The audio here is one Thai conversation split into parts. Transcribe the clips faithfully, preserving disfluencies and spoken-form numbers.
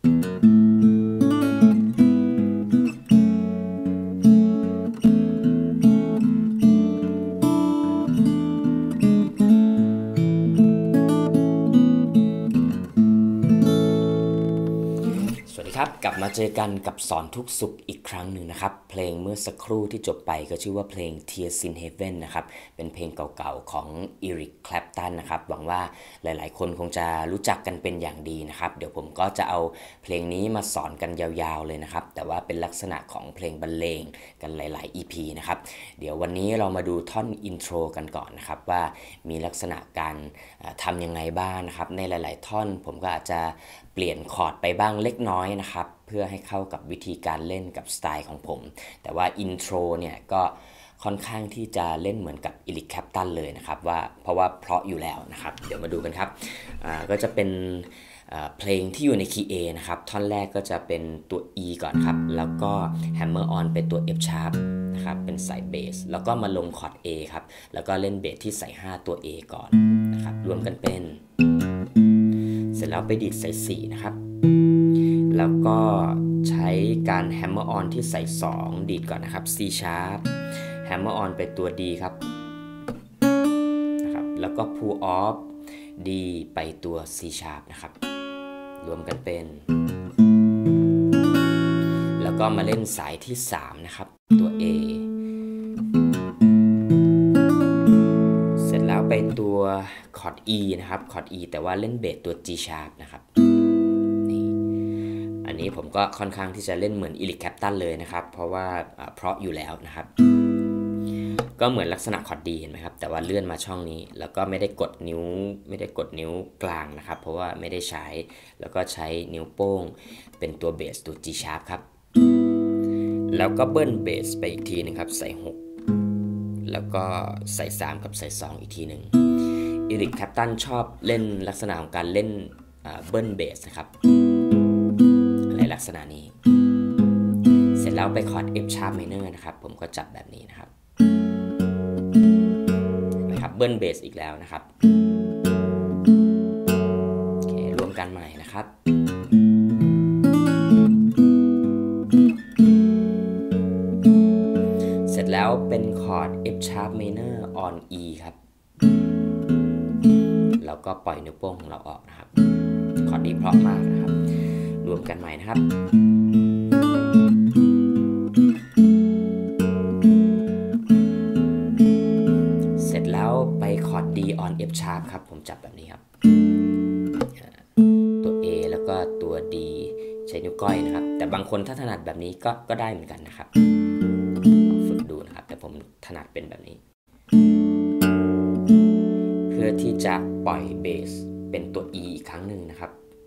ครับกลับมาเจอกันกับสอนทุกสุขอีกครั้งหนึ่งนะครับเพลงเมื่อสักครู่ที่จบไปก็ชื่อว่าเพลง Tears in Heaven นะครับเป็นเพลงเก่าๆของ Eric Clapton นะครับหวังว่าหลายๆคนคงจะรู้จักกันเป็นอย่างดีนะครับเดี๋ยวผมก็จะเอาเพลงนี้มาสอนกันยาวๆเลยนะครับแต่ว่าเป็นลักษณะของเพลงบรรเลงกันหลายๆ อี พี นะครับเดี๋ยววันนี้เรามาดูท่อนอินโทรกันก่อนนะครับว่ามีลักษณะการทำยังไงบ้างนะครับในหลายๆท่อนผมก็อาจจะเปลี่ยนคอร์ดไปบ้างเล็กน้อยนะครับเพื่อให้เข้ากับวิธีการเล่นกับสไตล์ของผมแต่ว่าอินโทรเนี่ยก็ค่อนข้างที่จะเล่นเหมือนกับEric Claptonเลยนะครับว่าเพราะว่าเพราะอยู่แล้วนะครับเดี๋ยวมาดูกันครับก็จะเป็นเพลงที่อยู่ในคีย์ A นะครับท่อนแรกก็จะเป็นตัว E ก่อนครับแล้วก็ hammer on เป็นตัว F sharp นะครับเป็นสายเบสแล้วก็มาลงคอร์ด A ครับแล้วก็เล่นเบสที่สายห้าตัว A ก่อนนะครับรวมกันเป็นเสร็จแล้วไปดีดสายสี่นะครับแล้วก็ใช้การ hammer on ที่สายสองดีดก่อนนะครับ C sharp hammer on ไปตัว D ครับนะครับแล้วก็ pull off D ไปตัว C sharp นะครับรวมกันเป็นแล้วก็มาเล่นสายที่สามนะครับตัว A เสร็จแล้วไปตัวคอร์ด E นะครับคอร์ด E แต่ว่าเล่นเบสตัว G sharp นะครับนี่อันนี้ผมก็ค่อนข้างที่จะเล่นเหมือน Eric Clapton เลยนะครับเพราะว่าเพราะอยู่แล้วนะครับก็เหมือนลักษณะคอร์ดดีเห็นไหมครับแต่ว่าเลื่อนมาช่องนี้แล้วก็ไม่ได้กดนิ้วไม่ได้กดนิ้วกลางนะครับเพราะว่าไม่ได้ใช้แล้วก็ใช้นิ้วโป้งเป็นตัวเบสตัว G sharp ครับแล้วก็เบิ้ลเบสไปอีกทีนึงครับใส่หกแล้วก็ใส่สามกับใส่สองอีกทีนึงEric Clapton ชอบเล่นลักษณะของการเล่นเบิ้ลเบสนะครับอะไรลักษณะนี้เสร็จแล้วไปคอร์ด F sharp minor นะครับผมก็จับแบบนี้นะครับเบิ้ลเบสอีกแล้วนะครับโอเครวมกันใหม่นะครับเสร็จแล้วเป็นคอร์ด F sharp minor on E ครับแล้วก็ปล่อยนิ้วโป้งของเราออกนะครับคอร์ดนี้เพราะมากนะครับรวมกันใหม่นะครับไปคอร์ด D on F sharp ครับผมจับแบบนี้ครับตัว A แล้วก็ตัว D ใช้นิ้วก้อยนะครับแต่บางคนถ้าถนัดแบบนี้ก็ก็ได้เหมือนกันนะครับฝึกดูนะครับแต่ผมถนัดเป็นแบบนี้เพื่อที่จะปล่อยเบสเป็นตัว E อีกครั้งหนึ่งนะครับ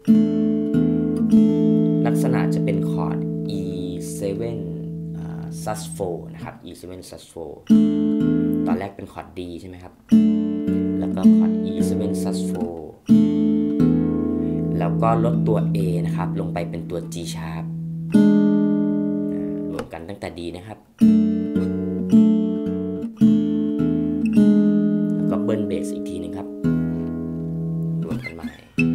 ลักษณะจะเป็นคอร์ด E เซเว่น sus โฟร์ นะครับ E เซเว่น sus โฟร์ ตอนแรกเป็นคอร์ด D ใช่ไหมครับแล้วก็คอร์ด E เซเว่น sus โฟร์ แล้วก็ลดตัว A นะครับลงไปเป็นตัว G sharp รวมกันตั้งแต่ D นะครับแล้วก็เบิ้ลเบสอีกทีนึงครับรวมกันใหม่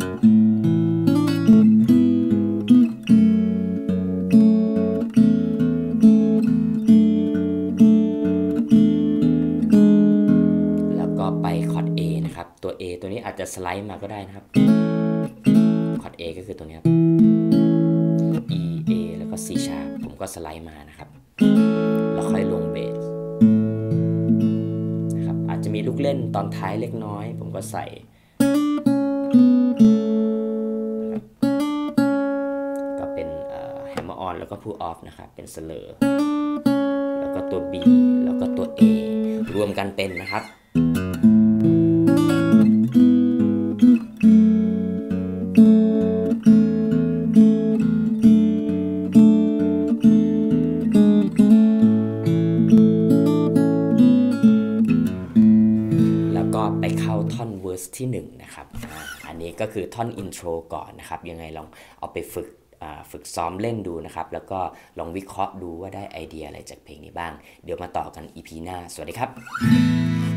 ตัว A ตัวนี้อาจจะสไลด์มาก็ได้นะครับคอร์ด A ก็คือตัวนี้ครับ E A แล้วก็ C sharp ผมก็สไลด์มานะครับแล้วค่อยลงเบสนะครับอาจจะมีลูกเล่นตอนท้ายเล็กน้อยผมก็ใส่นะครับก็เป็น hammer on แล้วก็ pull off นะครับเป็น slur แล้วก็ตัว B แล้วก็ตัว A รวมกันเป็นนะครับไปเข้าท่อนเวอร์สที่หนึ่งนะครับอันนี้ก็คือท่อนอินโทรก่อนนะครับยังไงลองเอาไปฝึกฝึกซ้อมเล่นดูนะครับแล้วก็ลองวิเคราะห์ดูว่าได้ไอเดียอะไรจากเพลงนี้บ้างเดี๋ยวมาต่อกัน อี พี หน้าสวัสดีครับ